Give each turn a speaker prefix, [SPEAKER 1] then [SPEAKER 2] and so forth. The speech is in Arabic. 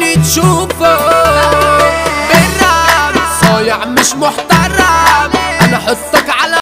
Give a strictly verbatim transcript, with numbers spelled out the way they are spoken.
[SPEAKER 1] مني تشوفه بالراب صايع مش محترم، انا حط